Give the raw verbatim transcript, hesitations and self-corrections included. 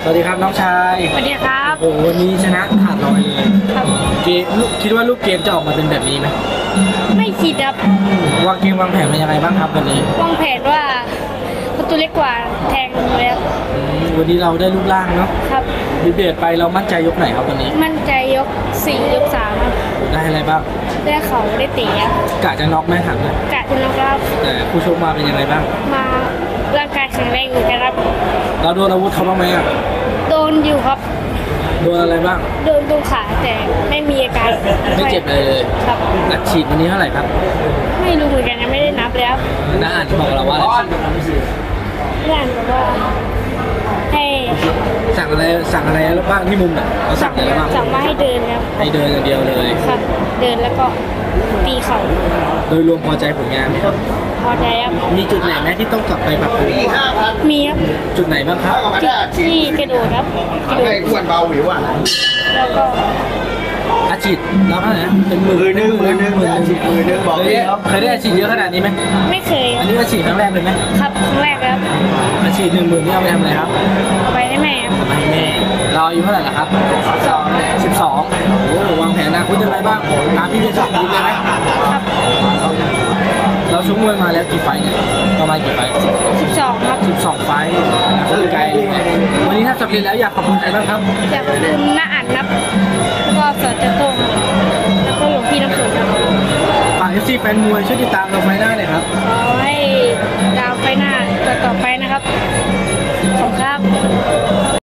วัสดีครับน้องชายสวัสดีครับโอ้โหวันนี้ชนะขาดลอยเลยครับเกมลูกคิดว่าลูกเกมจะออกมาเป็นแบบนี้ไหมไม่คิดครับวางเกมวางแผนเป็นยังไงบ้างครับวันนี้วางแผนว่าประตูเล็กกว่าแทงเลยครับอืมวันนี้เราได้รูปร่างเนาะครับดีเบตไปเรามั่นใจยกไหนครับวันนี้มั่นใจยกสี่ยกสามครับได้อะไรบ้างได้เขาได้ตีครับกะจะน็อกไหมถามเลยกะจะน้องครับแต่ผู้ชกมาเป็นยังไงบ้างมาร่างกายแข็งแรงอยู่นะครับเราโดนอาวุธเขาบ้างไหมอ่ะโดนอยู่ครับโดนอะไรบ้างโดนตรงขาแต่ไม่มีอาการไม่เจ็บเลยเลยครับอัดฉีดวันนี้เท่าไหร่ครับไม่รู้เหมือนกันยังไม่ได้นับแล้วน้าอ่านบอกเราว่าอะไรเพื่อนบอกว่าให้สั่งอะไรสั่งอะไรแล้วบ้างที่มุมน่ะเราสั่งอะไรบ้างสั่งมาให้เดินครับให้เดินอย่างเดียวเลยครับ เดินแล้วก็ตีเข่าโดยรวมพอใจผลงานไหมครับพอใจครับมีจุดไหนไหมที่ต้องกลับไปปรับปรุงมีครับจุดไหนบ้างครับที่กระโดดครับกระโดให้ดอ้วนเบาหวิวอ่ะแล้วก็อาชีพรับเท่าไหร่นะเป็นหมื่นมือหนึ่งมือหนึ่งหมื่นหนึ่งมือหนึ่งบอกเคยเลยได้ครับเคยได้อาชีพเยอะขนาดนี้ไหมไม่เคยอันนี้อาชีพครั้งแรกเลยไหมครับครั้งแรกครับอาชีพหนึ่งหมื่นนี่เอาไปทำอะไรครับเอาไปให้แม่ครับทำให้แม่เราอายุเท่าไหร่ละครับสองสิบสองโอ้โหวางแผนอนาคตยังไงบ้างตามที่เป็นสอบดีเลยไหมครับเราชกมวยมาแล้วกี่ไฟต์เนี่ยประมาณกี่ไฟต์สิบสองครับสิบสองไฟต์อนาคตไกลเลยวันนี้ถ้าสำเร็จแล้วอยากขอบคุณใครบ้างครับอยากขอบคุณน้าอั๋นครับแล้วก็สอจะโต้งแล้วก็หลวงพี่น้ำฝนครับฝากเอฟซีแฟนมวยช่วยติดตามเราไฟหน้าหน่อยครับขอ